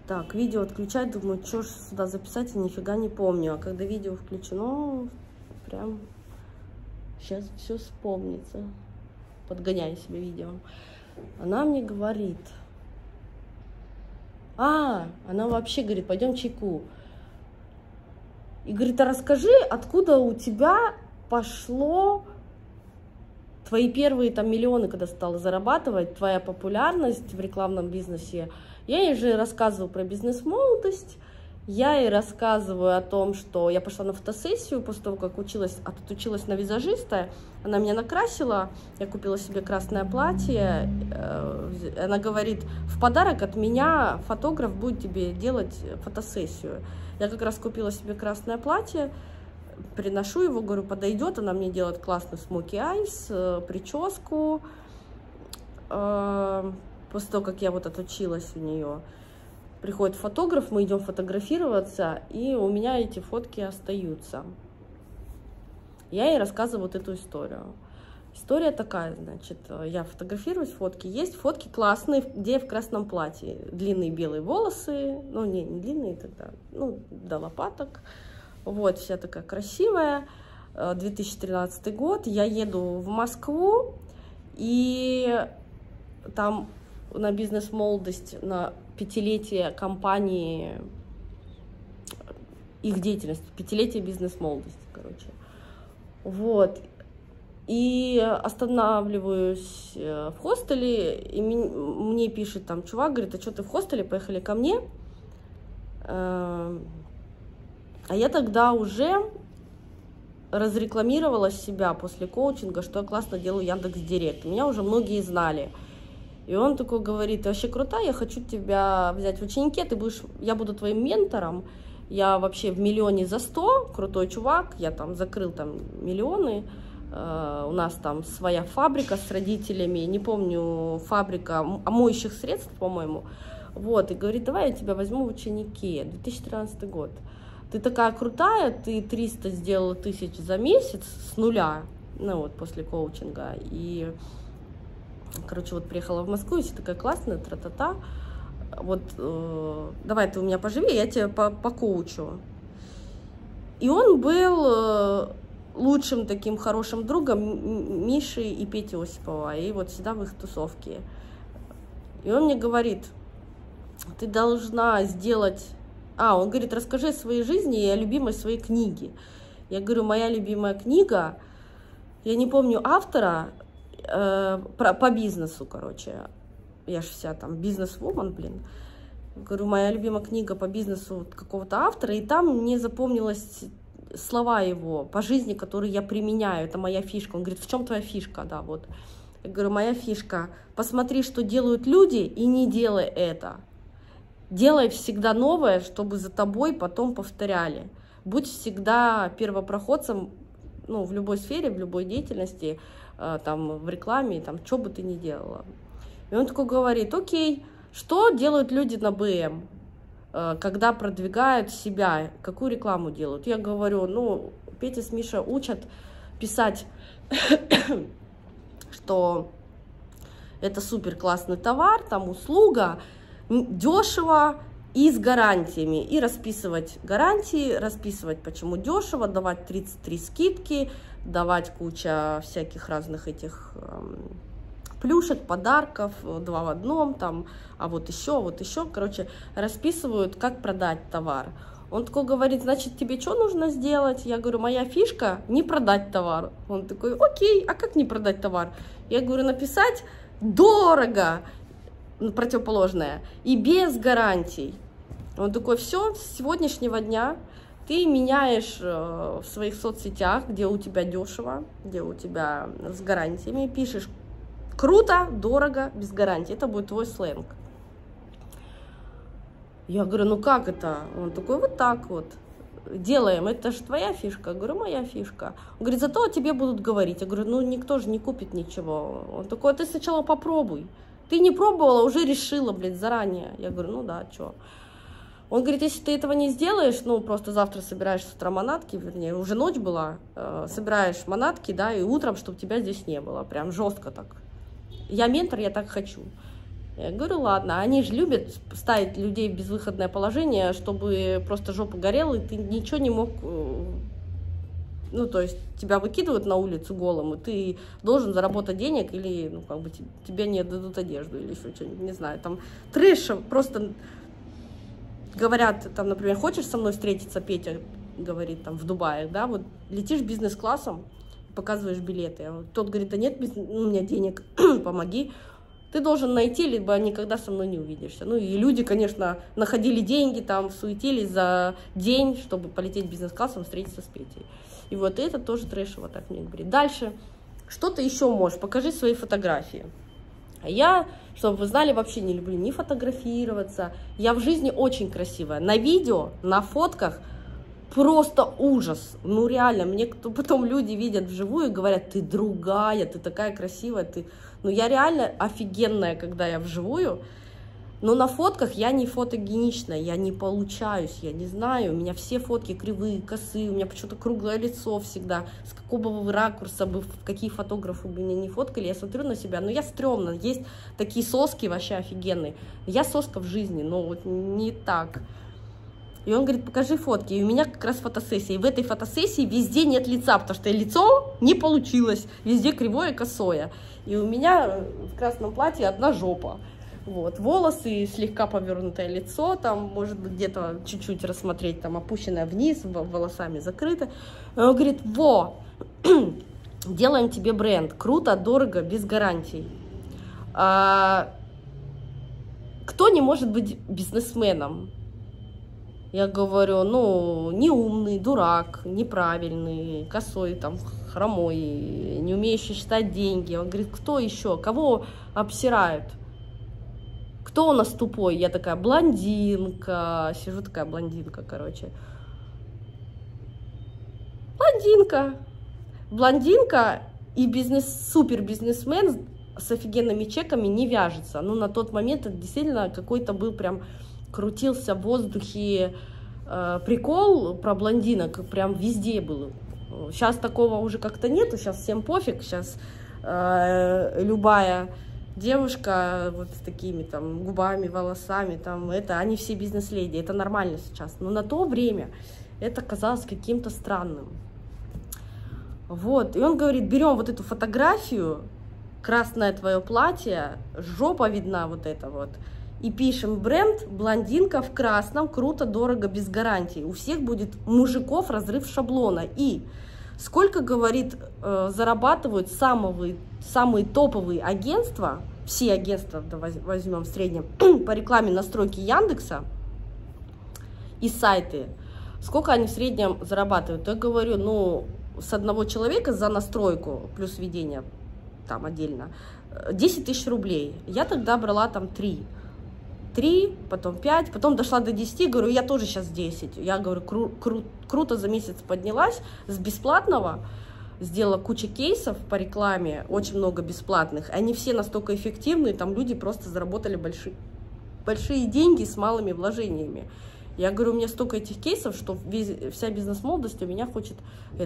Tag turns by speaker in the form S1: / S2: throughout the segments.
S1: Так, видео отключать, думаю, что ж сюда записать, и нифига не помню. А когда видео включено, прям сейчас все вспомнится. Подгоняю себе видео. Она мне говорит... она вообще говорит, пойдем чайку. И говорит, а расскажи, откуда у тебя пошло твои первые там миллионы, когда стала зарабатывать, твоя популярность в рекламном бизнесе. Я ей же рассказываю про бизнес-молодость, я ей рассказываю о том, что я пошла на фотосессию после того, как отучилась на визажиста, она меня накрасила, я купила себе красное платье, она говорит, в подарок от меня фотограф будет тебе делать фотосессию. Я как раз купила себе красное платье, приношу его, говорю, подойдет, она мне делает классный смоки айс, прическу, после того, как я вот отучилась у нее. Приходит фотограф, мы идем фотографироваться, и у меня эти фотки остаются. Я ей рассказываю вот эту историю. История такая, значит, я фотографируюсь, фотки есть, фотки классные, где я в красном платье, длинные белые волосы, ну не длинные тогда, ну до лопаток, вот, вся такая красивая, 2013 год, я еду в Москву, и там на бизнес-молодость, на пятилетие компании, их деятельности, пятилетие бизнес-молодости, короче. Вот. И останавливаюсь в хостеле, и мне пишет там чувак, говорит, а что ты в хостеле, поехали ко мне. А я тогда уже разрекламировала себя после коучинга, что я классно делаю Яндекс.Директ. Меня уже многие знали. И он такой говорит, ты вообще крутая, я хочу тебя взять в ученики, я буду твоим ментором, я вообще в миллионе за 100, крутой чувак, я там закрыл там миллионы, у нас там своя фабрика с родителями, не помню, фабрика моющих средств, по-моему, вот, и говорит, давай я тебя возьму в ученики, 2013 год, ты такая крутая, ты 300 сделала тысяч за месяц с нуля, ну вот, после коучинга, и... Короче, вот приехала в Москву, и все такая классная, тра-та-та. Вот, давай ты у меня поживи, я тебя покоучу. И он был лучшим таким хорошим другом Миши и Пети Осипова, и вот всегда в их тусовке. И он мне говорит, ты должна сделать... он говорит, расскажи о своей жизни и о любимой своей книге. Я говорю, моя любимая книга, я не помню автора, по бизнесу, короче, я же вся там бизнес-вумен, блин. Говорю, моя любимая книга по бизнесу какого-то автора, и там мне запомнилось слова его по жизни, которые я применяю, это моя фишка. Он говорит, в чем твоя фишка, да, вот. Я говорю, моя фишка, посмотри, что делают люди, и не делай это. Делай всегда новое, чтобы за тобой потом повторяли. Будь всегда первопроходцем, ну, в любой сфере, в любой деятельности, там, в рекламе, там, что бы ты ни делала. И он такой говорит, окей, что делают люди на БМ, когда продвигают себя, какую рекламу делают? Я говорю, ну, Петя с Мишей учат писать, что это супер классный товар, там, услуга, дешево и с гарантиями. И расписывать гарантии, расписывать, почему дешево, давать 33 скидки, давать куча всяких разных этих плюшек, подарков, 2 в 1, там, а вот еще, короче, расписывают, как продать товар. Он такой говорит, значит, тебе что нужно сделать? Я говорю, моя фишка не продать товар. Он такой, окей, а как не продать товар? Я говорю, написать дорого, противоположное, и без гарантий. Он такой, все, с сегодняшнего дня ты меняешь в своих соцсетях, где у тебя дешево, где у тебя с гарантиями, пишешь круто, дорого, без гарантии. Это будет твой сленг. Я говорю, ну как это? Он такой, вот так вот. Делаем, это же твоя фишка. Я говорю, моя фишка. Он говорит, зато о тебе будут говорить. Я говорю, ну никто же не купит ничего. Он такой, ты сначала попробуй. Ты не пробовала, уже решила, блядь, заранее. Я говорю, ну да, что? Он говорит, если ты этого не сделаешь, ну, просто завтра собираешь с утра манатки, вернее, уже ночь была, собираешь манатки, да, и утром, чтобы тебя здесь не было, прям жестко так. Я ментор, я так хочу. Я говорю, ладно, они же любят ставить людей в безвыходное положение, чтобы просто жопа горела, и ты ничего не мог, ну, то есть тебя выкидывают на улицу голым, и ты должен заработать денег, или, ну, как бы тебе не дадут одежду, или еще что-нибудь, не знаю, там трэш, просто говорят, там, например, хочешь со мной встретиться, Петя говорит, там, в Дубае, да, вот летишь бизнес-классом, показываешь билеты, а тот говорит, да нет у меня денег, помоги. Ты должен найти, либо никогда со мной не увидишься. Ну и люди, конечно, находили деньги, там, суетились за день, чтобы полететь бизнес-классом, встретиться с Петей. И вот это тоже трэшево, так мне говорит. Дальше, что ты еще можешь? Покажи свои фотографии. А я, чтобы вы знали, вообще не люблю ни фотографироваться. Я в жизни очень красивая. На видео, на фотках просто ужас. Ну реально, мне потом люди видят вживую и говорят, ты другая, ты такая красивая, ты... Ну, я реально офигенная, когда я вживую, но на фотках я не фотогеничная, я не получаюсь, я не знаю, у меня все фотки кривые, косые, у меня почему-то круглое лицо всегда, с какого бы ракурса бы, какие фотографы бы меня не фоткали, я смотрю на себя, но я стрёмно, есть такие соски вообще офигенные, я соска в жизни, но вот не так. И он говорит, покажи фотки. И у меня как раз фотосессия. И в этой фотосессии везде нет лица, потому что лицо не получилось. Везде кривое, косое. И у меня в красном платье одна жопа. Вот. Волосы, слегка повернутое лицо. Там, может быть, где-то чуть-чуть рассмотреть, там, опущенное вниз, волосами закрыто. И он говорит, во, делаем тебе бренд. Круто, дорого, без гарантий. Кто не может быть бизнесменом? Я говорю, ну, не умный, дурак, неправильный, косой, там, хромой, не умеющий считать деньги. Он говорит, кто еще? Кого обсирают? Кто у нас тупой? Я такая, блондинка. Сижу такая, блондинка, короче. Блондинка. Блондинка и супер-бизнесмен с офигенными чеками не вяжется. Ну, на тот момент это действительно какой-то был прям... Крутился в воздухе прикол про блондинок, прям везде был. Сейчас такого уже как-то нету, сейчас всем пофиг, сейчас любая девушка вот с такими там губами, волосами, там, это, они все бизнес-леди, это нормально сейчас. Но на то время это казалось каким-то странным. Вот, и он говорит, берем вот эту фотографию, красное твое платье, жопа видна вот это вот, и пишем бренд блондинка в красном, круто, дорого, без гарантий. У всех будет мужиков разрыв шаблона. И сколько, говорит, зарабатывают самые топовые агентства, все агентства, возьмем в среднем, по рекламе настройки Яндекса и сайты, сколько они в среднем зарабатывают? Я говорю, ну, с одного человека за настройку плюс ведение там отдельно 10 тысяч рублей. Я тогда брала там 3, потом 5, потом дошла до 10, говорю, я тоже сейчас 10. Я говорю, круто за месяц поднялась с бесплатного, сделала кучу кейсов по рекламе, очень много бесплатных. Они все настолько эффективные, там люди просто заработали большие деньги с малыми вложениями. Я говорю, у меня столько этих кейсов, что вся бизнес-молодость у меня хочет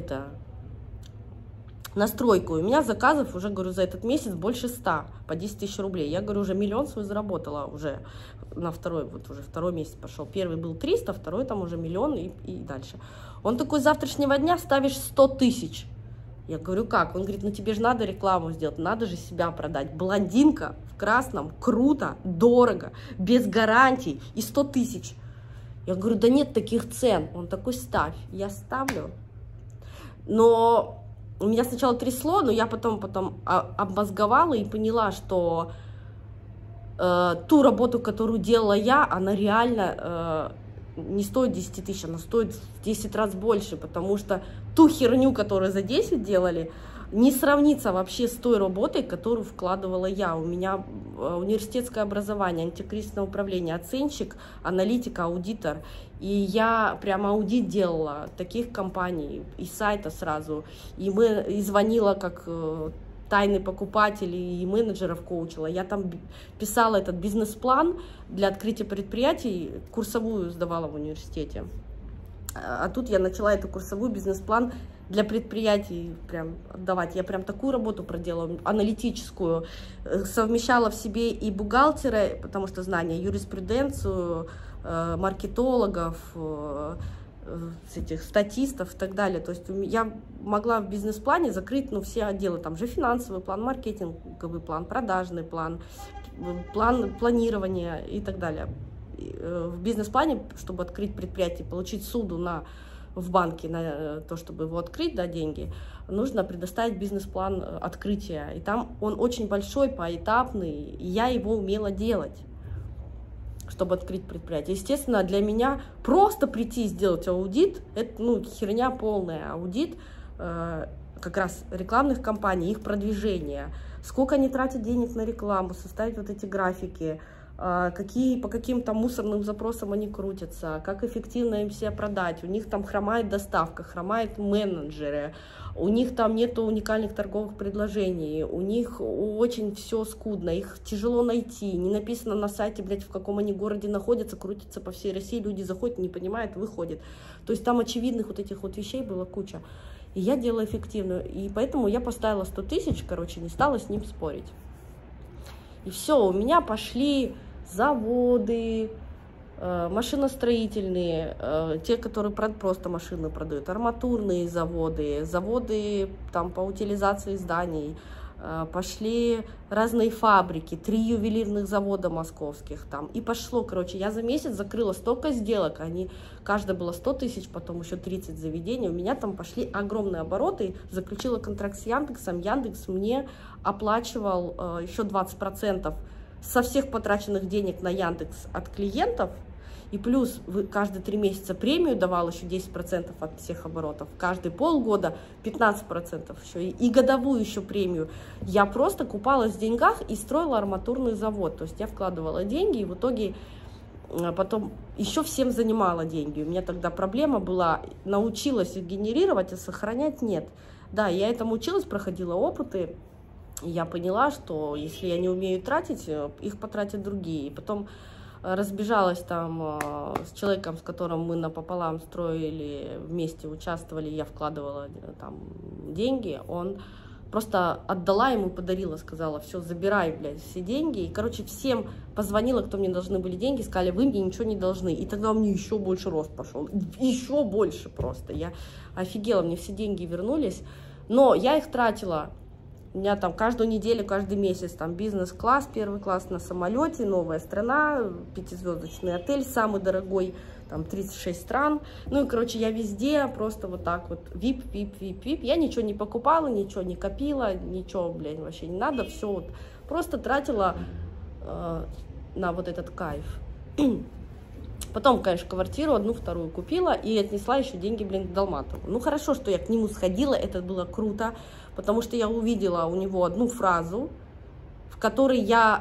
S1: настройку. У меня заказов уже, говорю, за этот месяц больше 100 по 10 тысяч рублей. Я говорю, уже миллион свой заработала уже на второй, вот уже второй месяц пошел. Первый был 300, второй там уже миллион и дальше. Он такой, с завтрашнего дня ставишь 100 тысяч. Я говорю, как? Он говорит, ну тебе же надо рекламу сделать, надо же себя продать. Блондинка в красном, круто, дорого, без гарантий и 100 тысяч. Я говорю, да нет таких цен. Он такой, ставь. Я ставлю. Но меня сначала трясло, но я потом обмозговала и поняла, что ту работу, которую делала я, она реально не стоит 10 тысяч, она стоит в 10 раз больше, потому что ту херню, которую за 10 делали, не сравнится вообще с той работой, которую вкладывала я. У меня университетское образование, антикризисное управление, оценщик, аналитик, аудитор. И я прямо аудит делала таких компаний, из сайта сразу. И звонила как тайный покупатель, и менеджеров коучила. Я там писала этот бизнес-план для открытия предприятий, курсовую сдавала в университете. А тут я начала эту курсовую бизнес-план для предприятий прям отдавать. Я прям такую работу проделала, аналитическую, совмещала в себе и бухгалтера, потому что знания, юриспруденцию, маркетологов, этих статистов и так далее. То есть я могла в бизнес-плане закрыть, ну, все отделы, там же финансовый план, маркетинговый план, продажный план, план планирования и так далее. В бизнес-плане, чтобы открыть предприятие, получить суду в банке на то, чтобы его открыть, да, деньги, нужно предоставить бизнес-план открытия. И там он очень большой, поэтапный, и я его умела делать, чтобы открыть предприятие. Естественно, для меня просто прийти и сделать аудит, это, ну, херня полная. Аудит как раз рекламных кампаний, их продвижения, сколько они тратят денег на рекламу, составить вот эти графики, по каким там мусорным запросам они крутятся, как эффективно им себя продать. У них там хромает доставка, хромают менеджеры, у них там нету уникальных торговых предложений, у них очень все скудно, их тяжело найти, не написано на сайте, блядь, в каком они городе находятся, крутятся по всей России, люди заходят, не понимают, выходят. То есть там очевидных вот этих вот вещей было куча. И я делала эффективную, и поэтому я поставила 100 тысяч, короче, не стала с ним спорить. И все, у меня пошли заводы, машиностроительные, те, которые просто машины продают, арматурные заводы, заводы там по утилизации зданий, пошли разные фабрики, 3 ювелирных завода московских там, и пошло, короче, я за месяц закрыла столько сделок, каждая была 100 тысяч, потом еще 30 заведений, у меня там пошли огромные обороты, заключила контракт с Яндексом, Яндекс мне оплачивал еще 20% со всех потраченных денег на Яндекс от клиентов, и плюс каждые 3 месяца премию давал еще 10% от всех оборотов, каждые полгода 15% еще, и годовую еще премию. Я просто купалась в деньгах и строила арматурный завод, то есть я вкладывала деньги, и в итоге потом еще всем занимала деньги. У меня тогда проблема была, научилась их генерировать, а сохранять нет. Да, я этому училась, проходила опыты, и я поняла, что если я не умею тратить, их потратят другие. И потом разбежалась там с человеком, с которым мы напополам строили, вместе участвовали, я вкладывала там деньги, он просто отдала ему, подарила, сказала, все, забирай, блядь, все деньги. И, короче, всем позвонила, кто мне должны были деньги, сказали, вы мне ничего не должны. И тогда у меня еще больше рост пошел, еще больше просто. Я офигела, мне все деньги вернулись, но я их тратила. У меня там каждую неделю, каждый месяц там бизнес-класс, первый класс на самолете, новая страна, 5-звездочный отель, самый дорогой, там 36 стран. Ну и, короче, я везде просто вот так вот VIP. Я ничего не покупала, ничего не копила, ничего, блядь, вообще не надо. Все вот просто тратила на вот этот кайф. Потом, конечно, квартиру одну, вторую купила и отнесла еще деньги, блин, к Долматову. Ну, хорошо, что я к нему сходила, это было круто, потому что я увидела у него одну фразу, в которой я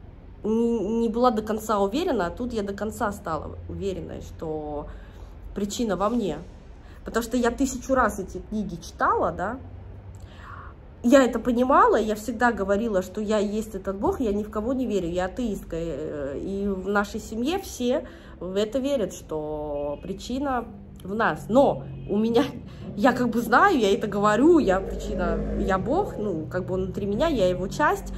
S1: не была до конца уверена, а тут я до конца стала уверенной, что причина во мне. Потому что я 1000 раз эти книги читала, да, я это понимала, я всегда говорила, что я есть этот Бог, я ни в кого не верю, я атеистка. И в нашей семье все в это верят, что причина в нас. Но у меня, я как бы знаю, я это говорю, я причина, я Бог, ну, как бы он внутри меня, я его часть.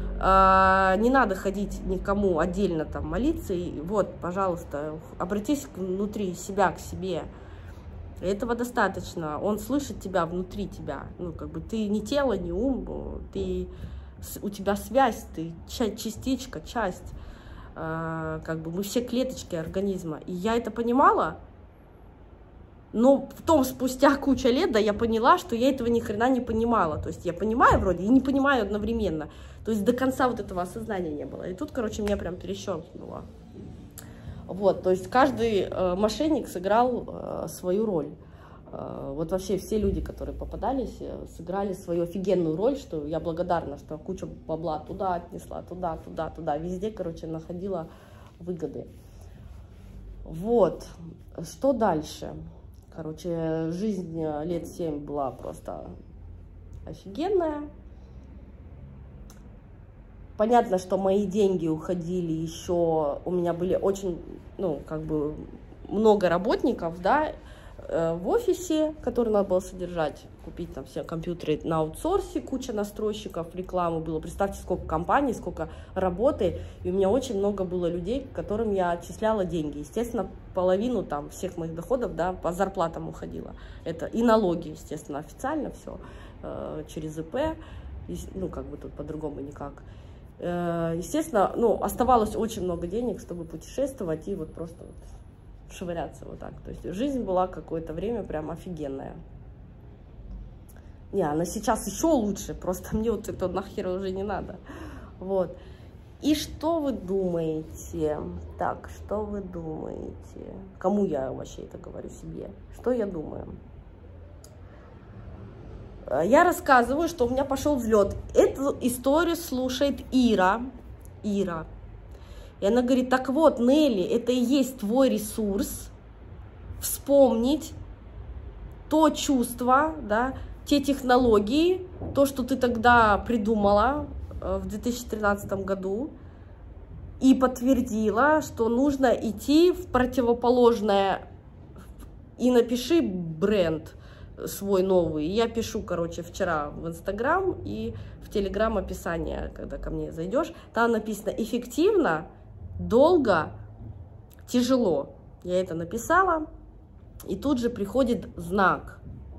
S1: Не надо ходить никому отдельно там молиться. И вот, пожалуйста, обратись внутри себя к себе. Этого достаточно. Он слышит тебя внутри тебя. Ну, как бы ты не тело, не ум, у тебя связь, ты частичка, часть. Как бы мы все клеточки организма. И я это понимала, но потом, спустя кучу лет, да, я поняла, что я этого ни хрена не понимала. То есть я понимаю вроде и не понимаю одновременно. То есть до конца вот этого осознания не было. И тут, короче, меня прям перещелкнуло. Вот, то есть каждый мошенник сыграл свою роль. Вот вообще все люди, которые попадались, сыграли свою офигенную роль, что я благодарна, что куча бабла туда отнесла, туда, везде, короче, находила выгоды. Вот, что дальше? Короче, жизнь лет 7 была просто офигенная. Понятно, что мои деньги уходили еще, у меня были очень, ну, как бы, много работников, да, в офисе, который надо было содержать, купить там все компьютеры на аутсорсе, куча настройщиков, рекламы было. Представьте, сколько компаний, сколько работы. И у меня очень много было людей, которым я отчисляла деньги. Естественно, половину там всех моих доходов, да, по зарплатам уходила. Это и налоги, естественно, официально все через ИП. Ну, как бы тут по-другому никак. Естественно, ну, оставалось очень много денег, чтобы путешествовать и вот просто вот швыряться вот так. То есть жизнь была какое-то время прям офигенная. Не, она сейчас еще лучше, просто мне вот это нахер уже не надо. Вот. И что вы думаете? Так, что вы думаете? Кому я вообще это говорю? Себе. Что я думаю? Я рассказываю, что у меня пошел взлет. Эту историю слушает Ира. И она говорит, так вот, Нелли, это и есть твой ресурс вспомнить то чувство, да, те технологии, то, что ты тогда придумала в 2013 году и подтвердила, что нужно идти в противоположное, и напиши бренд свой новый. Я пишу, короче, вчера в Инстаграм и в Телеграм описание, когда ко мне зайдешь, там написано эффективно, долго, тяжело. Я это написала, и тут же приходит знак.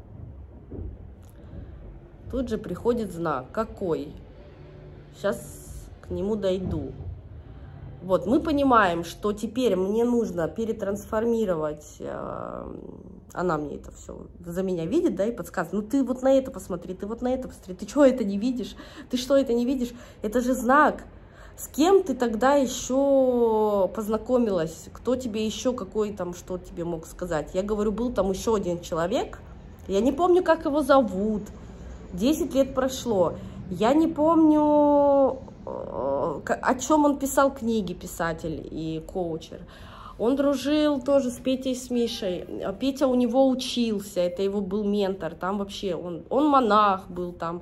S1: Тут же приходит знак. Какой? Сейчас к нему дойду. Вот, мы понимаем, что теперь мне нужно перетрансформировать, она мне это все за меня видит, да, и подсказывает, ну ты вот на это посмотри, ты вот на это посмотри, ты что это не видишь, ты что это не видишь, это же знак. С кем ты тогда еще познакомилась, кто тебе еще, какой там, что тебе мог сказать. Я говорю, был там еще один человек, я не помню, как его зовут, 10 лет прошло, я не помню, о чем он писал книги, писатель и коучер. Он дружил тоже с Петей, с Мишей. Петя у него учился, это его был ментор. Там вообще, он монах был там,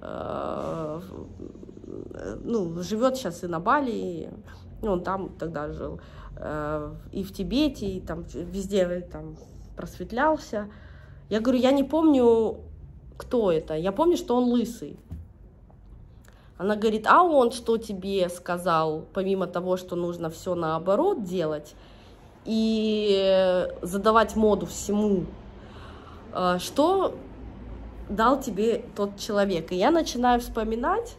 S1: ну, живет сейчас и на Бали, и он там тогда жил, и в Тибете, и там везде там просветлялся. Я говорю, я не помню, кто это, я помню, что он лысый. Она говорит, а он что тебе сказал, помимо того, что нужно все наоборот делать и задавать моду всему, что дал тебе тот человек? И я начинаю вспоминать,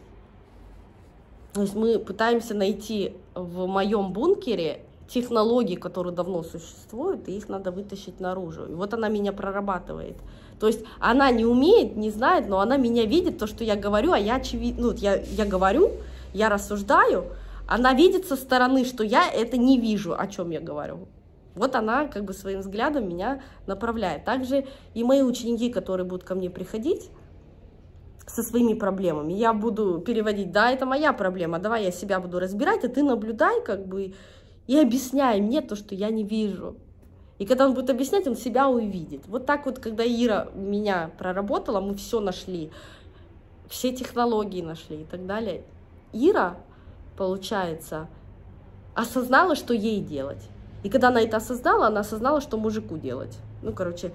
S1: то есть мы пытаемся найти в моем бункере технологии, которые давно существуют, и их надо вытащить наружу. И вот она меня прорабатывает. То есть она не умеет, не знает, но она меня видит, то, что я говорю, а я очевидно, ну, я говорю, я рассуждаю, она видит со стороны, что я это не вижу, о чем я говорю. Вот она как бы своим взглядом меня направляет. Также и мои ученики, которые будут ко мне приходить со своими проблемами, я буду переводить, да, это моя проблема, давай я себя буду разбирать, а ты наблюдай как бы и объясняй мне то, что я не вижу. И когда он будет объяснять, он себя увидит. Вот так вот, когда Ира меня проработала, мы все нашли, все технологии нашли и так далее. Ира, получается, осознала, что ей делать. И когда она это осознала, она осознала, что мужику делать. Ну, короче,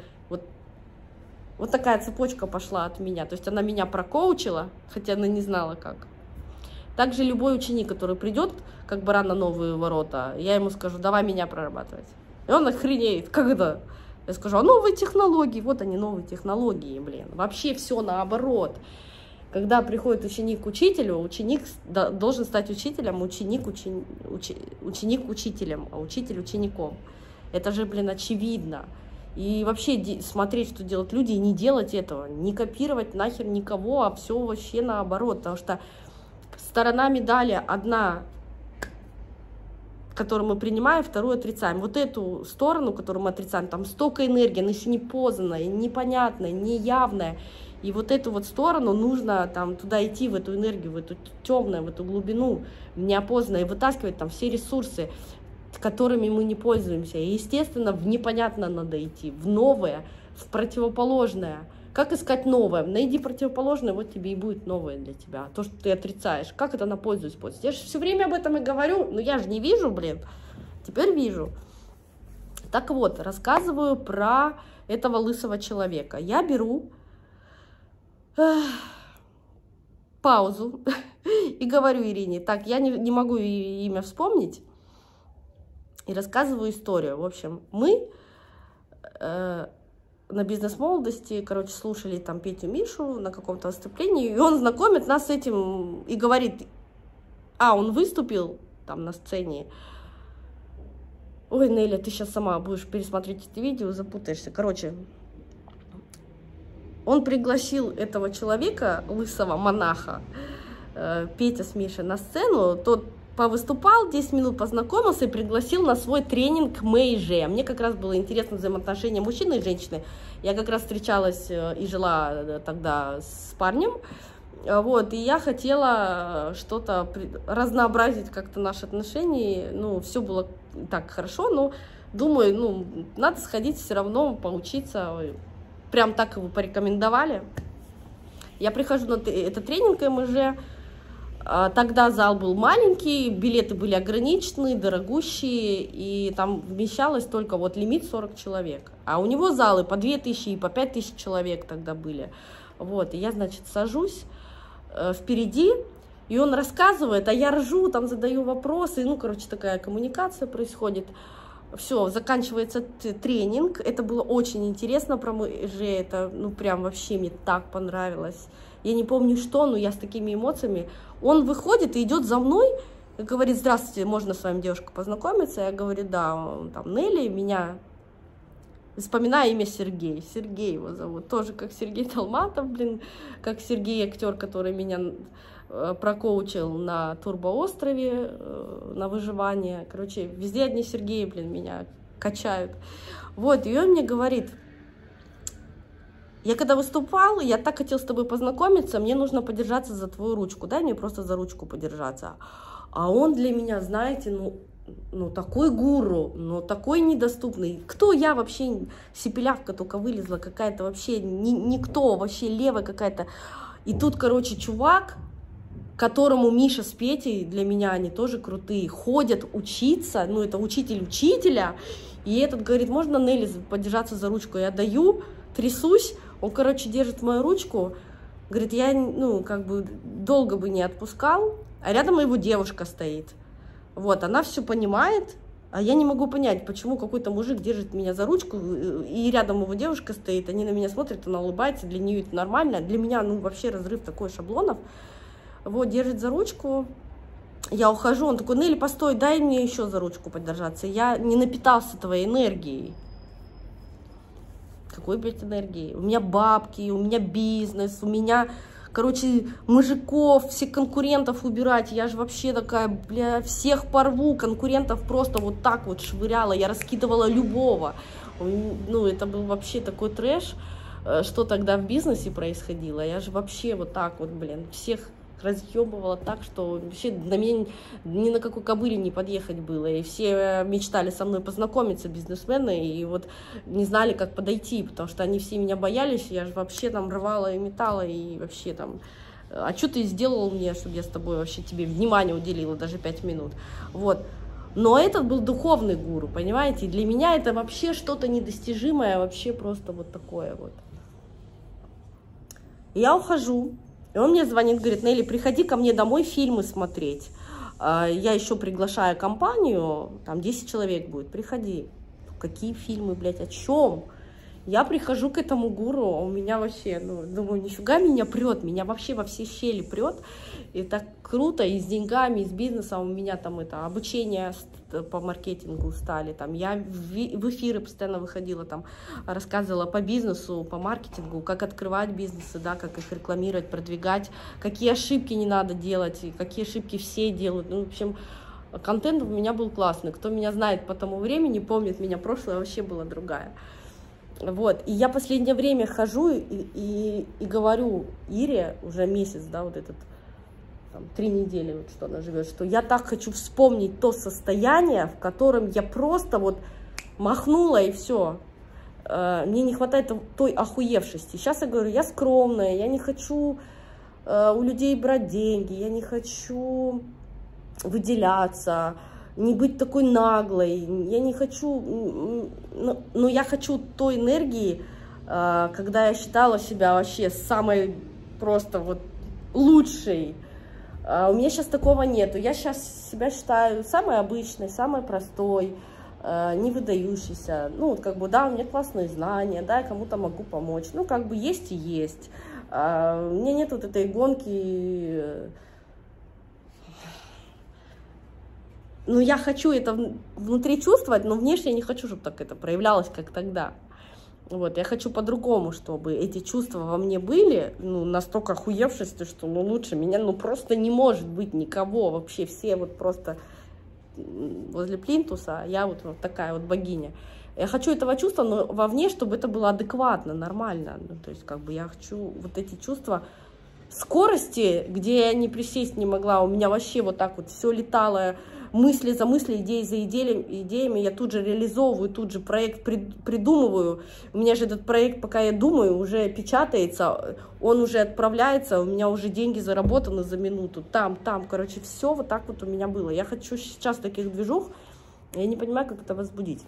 S1: вот такая цепочка пошла от меня. То есть она меня прокоучила, хотя она не знала как. Также любой ученик, который придет, как баран на новые ворота, я ему скажу, давай меня прорабатывать. И он охренеет, когда? Я скажу, а новые технологии, вот они новые технологии, блин. Вообще все наоборот. Когда приходит ученик к учителю, ученик должен стать учителем, ученик учителем, а учитель учеником. Это же, блин, очевидно. И вообще смотреть, что делают люди, и не делать этого, не копировать нахер никого, а все вообще наоборот. Потому что сторона медали одна, которую мы принимаем, вторую отрицаем. Вот эту сторону, которую мы отрицаем, там столько энергии, она еще не познанная, непонятная, неявная. И вот эту вот сторону нужно там туда идти, в эту энергию, в эту темную, в эту глубину, неопознанную, и вытаскивать там все ресурсы, которыми мы не пользуемся. И, естественно, в непонятное надо идти, в новое, в противоположное. Как искать новое? Найди противоположное, вот тебе и будет новое для тебя. То, что ты отрицаешь. Как это на пользу использовать? Я же все время об этом и говорю, но я же не вижу, блин. Теперь вижу. Так вот, рассказываю про этого лысого человека. Я беру паузу и говорю Ирине, так, я не могу имя вспомнить, и рассказываю историю. В общем, мы на бизнес-молодости, короче, слушали там Петю Мишу на каком-то выступлении, и он знакомит нас с этим и говорит, он выступил там на сцене. Ой, Неля, ты сейчас сама будешь пересмотреть это видео, запутаешься. Короче, он пригласил этого человека, лысого монаха, Петя с Мишей, на сцену. Тот повыступал, 10 минут познакомился и пригласил на свой тренинг Мэйже. Мне как раз было интересно взаимоотношения мужчины и женщины. Я как раз встречалась и жила тогда с парнем. Вот, и я хотела что-то разнообразить как-то наши отношения. Ну, все было так хорошо, но думаю, ну, надо сходить все равно, поучиться. Прям так его порекомендовали. Я прихожу на этот тренинг МЖ. Тогда зал был маленький, билеты были ограничены, дорогущие, и там вмещалось только вот лимит 40 человек. А у него залы по 2000 и по 5000 человек тогда были. Вот, и я, значит, сажусь впереди, и он рассказывает, а я ржу, там задаю вопросы, ну, короче, такая коммуникация происходит. Все, заканчивается тренинг, это было очень интересно про МЖ, это, ну, прям вообще мне так понравилось. Я не помню что, но я с такими эмоциями. Он выходит и идет за мной, и говорит, здравствуйте, можно с вами, девушка, познакомиться? Я говорю, да, он там Нелли, меня... Вспоминаю имя Сергей. Сергей его зовут. Тоже как Сергей Толматов, блин. Как Сергей, актер, который меня прокоучил на Турбоострове, на выживание. Короче, везде одни Сергеи, блин, меня качают. Вот, и он мне говорит, я когда выступал, я так хотел с тобой познакомиться, мне нужно подержаться за твою ручку. Дай мне просто за ручку подержаться. А он для меня, знаете, ну, такой гуру, но такой недоступный. Кто я вообще? Сипелявка только вылезла какая-то вообще, никто, вообще левая какая-то. И тут, короче, чувак, которому Миша с Петей, для меня они тоже крутые, ходят учиться, ну, это учитель учителя, и этот говорит, можно Нелли подержаться за ручку? Я даю, трясусь, он, короче, держит мою ручку, говорит, я, ну, как бы долго бы не отпускал, а рядом его девушка стоит. Вот, она все понимает, а я не могу понять, почему какой-то мужик держит меня за ручку, и рядом его девушка стоит, они на меня смотрят, она улыбается, для нее это нормально, для меня, ну, вообще разрыв такой шаблонов. Вот, держит за ручку, я ухожу, он такой, Нелли, постой, дай мне еще за ручку подержаться, я не напитался твоей энергией. Какой, блядь, энергией? У меня бабки, у меня бизнес, у меня... Короче, мужиков, всех конкурентов убирать. Я же вообще такая, бля, всех порву. Конкурентов просто вот так вот швыряла. Я раскидывала любого. Ну, это был вообще такой трэш, что тогда в бизнесе происходило. Я же вообще вот так вот, блин, всех разъебывала так, что вообще на меня ни на какой кобыле не подъехать было. И все мечтали со мной познакомиться, бизнесмены, и вот не знали, как подойти, потому что они все меня боялись. Я же вообще там рвала и метала, и вообще там... А что ты сделал мне, чтобы я с тобой вообще тебе внимание уделила, даже 5 минут? Вот. Но этот был духовный гуру, понимаете? И для меня это вообще что-то недостижимое, вообще просто вот такое вот. Я ухожу. И он мне звонит, говорит, Нелли, приходи ко мне домой фильмы смотреть. Я еще приглашаю компанию, там 10 человек будет, приходи. Какие фильмы, блядь, о чем? Я прихожу к этому гуру, у меня вообще, ну, думаю, нифига меня прет, меня вообще во все щели прет. И так круто, и с деньгами, и с бизнесом. У меня там это обучение по маркетингу стали. Там, я в эфиры постоянно выходила, там, рассказывала по бизнесу, по маркетингу, как открывать бизнесы, да, как их рекламировать, продвигать, какие ошибки не надо делать, и какие ошибки все делают. Ну, в общем, контент у меня был классный. Кто меня знает по тому времени, помнит меня, прошлое вообще была другая. Вот, и я последнее время хожу и говорю Ире, уже месяц, да, вот этот, там, 3 недели, вот, что она живет, что я так хочу вспомнить то состояние, в котором я просто вот махнула и все. Мне не хватает той охуевшести. Сейчас я говорю, я скромная, я не хочу у людей брать деньги, я не хочу выделяться, не быть такой наглой, я не хочу, но я хочу той энергии, когда я считала себя вообще самой просто вот лучшей. У меня сейчас такого нету, я сейчас себя считаю самой обычной, самой простой, не выдающейся, ну, вот как бы, да, у меня классные знания, да, я кому-то могу помочь, ну, как бы есть и есть. У меня нет вот этой гонки. Ну, я хочу это внутри чувствовать, но внешне я не хочу, чтобы так это проявлялось, как тогда. Вот, я хочу по-другому, чтобы эти чувства во мне были, ну, настолько охуевшести, что, ну, лучше меня, ну, просто не может быть никого, вообще все вот просто возле плинтуса, а я вот такая вот богиня. Я хочу этого чувства, но вовне, чтобы это было адекватно, нормально. Ну, то есть, как бы, я хочу вот эти чувства скорости, где я не присесть не могла, у меня вообще вот так вот все летало, мысли за мысли, идеи за идеями, я тут же реализовываю, тут же проект придумываю. У меня же этот проект, пока я думаю, уже печатается, он уже отправляется, у меня уже деньги заработаны за минуту, там, короче, все вот так вот у меня было. Я хочу сейчас таких движух, я не понимаю, как это возбудить.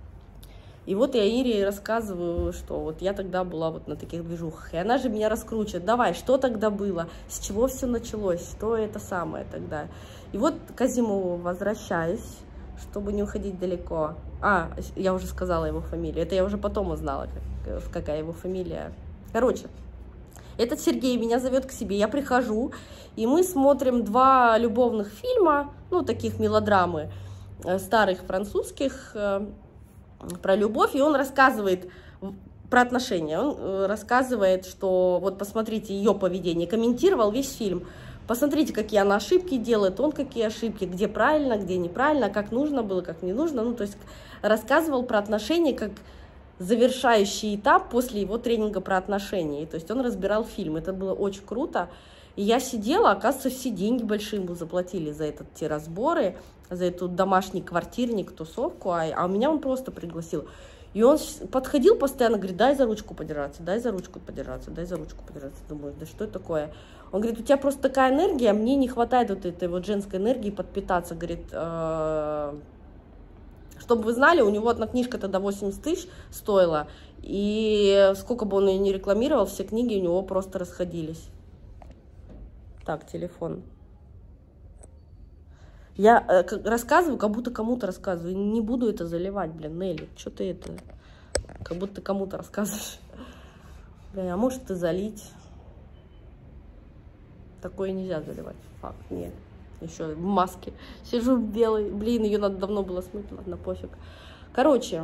S1: И вот я Ире рассказываю, что вот я тогда была вот на таких движухах. И она же меня раскручивает. Давай, что тогда было? С чего все началось? Что это самое тогда? И вот к Азимову возвращаюсь, чтобы не уходить далеко. Я уже сказала его фамилию. Это я уже потом узнала, какая его фамилия. Короче, этот Сергей меня зовет к себе. Я прихожу, и мы смотрим 2 любовных фильма, ну, таких мелодрамы, старых французских, про любовь, и он рассказывает про отношения, он рассказывает, что вот посмотрите ее поведение, комментировал весь фильм, посмотрите, какие она ошибки делает, он какие ошибки, где правильно, где неправильно, как нужно было, как не нужно, ну, то есть рассказывал про отношения как завершающий этап после его тренинга про отношения, то есть он разбирал фильм, это было очень круто. И я сидела, оказывается, все деньги большие ему заплатили за те разборы, за эту домашний квартирник, тусовку, а меня он просто пригласил. И он подходил постоянно, говорит, дай за ручку подержаться, дай за ручку подержаться, дай за ручку подержаться. Думаю, да что это такое? Он говорит, у тебя просто такая энергия, мне не хватает вот этой вот женской энергии подпитаться. Говорит, чтобы вы знали, у него одна книжка тогда 80 тысяч стоила, и сколько бы он ее не рекламировал, все книги у него просто расходились. Так, телефон. Я рассказываю, как будто кому-то рассказываю. Не буду это заливать, блин, Нелли. Что ты это? Как будто ты кому-то рассказываешь. Блин, а может ты залить? Такое нельзя заливать. Факт, нет. Еще в маске. Сижу в белой. Блин, ее надо давно было смыть. Ладно, пофиг. Короче.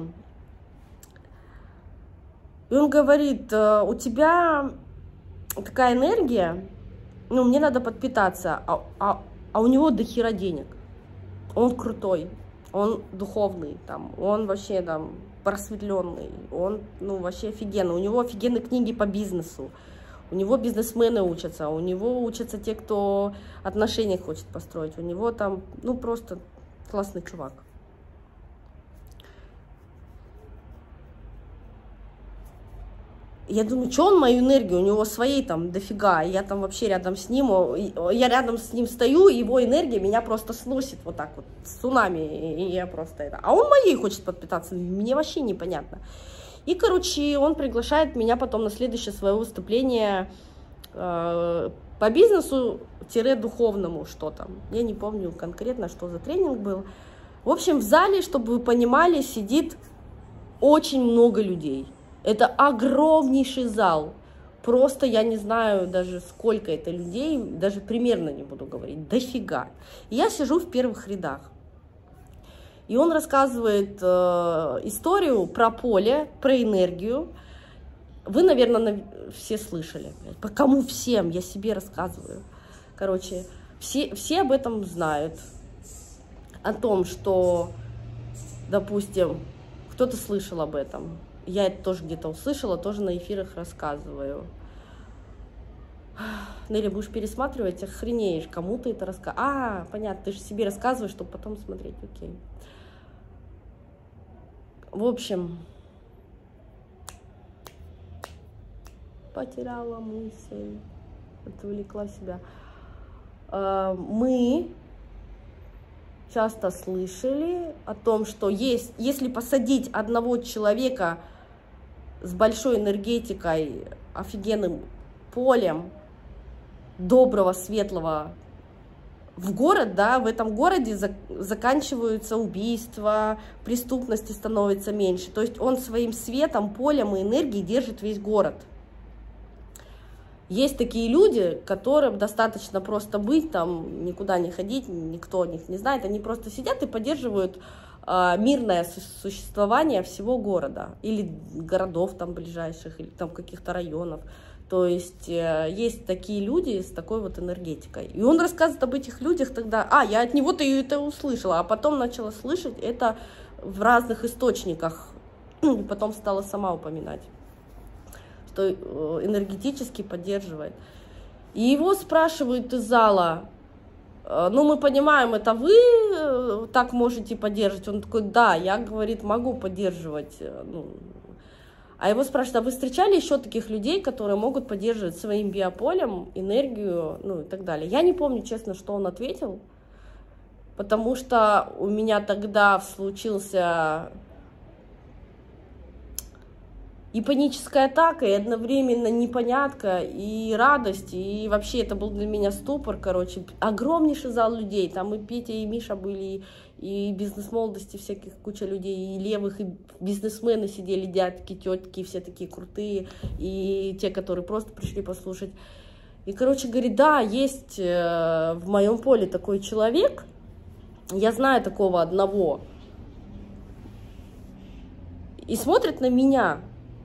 S1: И он говорит, у тебя такая энергия, ну, мне надо подпитаться, а у него дохера денег. Он крутой, он духовный, там, он вообще там просветленный, он, ну, вообще офигенный. У него офигенные книги по бизнесу, у него бизнесмены учатся, у него учатся те, кто отношения хочет построить, у него там, ну, просто классный чувак. Я думаю, что он мою энергию, у него своей там дофига, я там вообще рядом с ним, я рядом с ним стою, и его энергия меня просто сносит вот так вот, с цунами, и я просто это... А он моей хочет подпитаться, мне вообще непонятно. И, короче, он приглашает меня потом на следующее свое выступление по бизнесу-духовному что-то. Я не помню конкретно, что за тренинг был. В общем, в зале, чтобы вы понимали, сидит очень много людей. Это огромнейший зал. Просто я не знаю даже, сколько это людей, даже примерно не буду говорить, дофига. И я сижу в первых рядах. И он рассказывает историю про поле, про энергию. Вы, наверное, все слышали. По кому всем? Я себе рассказываю. Короче, все об этом знают. О том, что, допустим, кто-то слышал об этом. Я это тоже где-то услышала, тоже на эфирах рассказываю. Нелли, будешь пересматривать, охренеешь, кому ты это рассказываешь. Понятно, ты же себе рассказываешь, чтобы потом смотреть, окей. В общем, потеряла мысль, отвлекла себя. Сейчас часто слышали о том, что если посадить одного человека с большой энергетикой, офигенным полем, доброго, светлого, в город, да, в этом городе заканчиваются убийства, преступности становится меньше. То есть он своим светом, полем и энергией держит весь город. Есть такие люди, которым достаточно просто быть, там, никуда не ходить, никто о них не знает, они просто сидят и поддерживают мирное существование всего города, или городов там ближайших, или там каких-то районов. То есть есть такие люди с такой вот энергетикой. И он рассказывает об этих людях тогда, я от него-то и это услышала, а потом начала слышать это в разных источниках, и потом стала сама упоминать, что энергетически поддерживает. И его спрашивают из зала, мы понимаем, это вы так можете поддерживать? Он такой, да, я, говорит, могу поддерживать. А его спрашивают, а вы встречали еще таких людей, которые могут поддерживать своим биополем энергию, и так далее? Я не помню, честно, что он ответил, потому что у меня тогда случился и паническая атака, и одновременно непонятка, и радость, и вообще это был для меня ступор, короче. Огромнейший зал людей, там и Петя, и Миша были, и бизнес-молодости всяких, куча людей, и левых, и бизнесмены сидели, дядьки, тетки, все такие крутые, и те, которые просто пришли послушать. И, короче, говорит, да, есть в моем поле такой человек, я знаю такого одного, и смотрит на меня.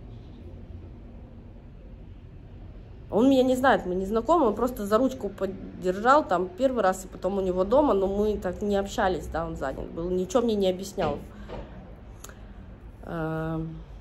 S1: Он меня не знает, мы не знакомы, он просто за ручку поддержал там первый раз, и потом у него дома, но мы так не общались, да, он занят был, ничего мне не объяснял.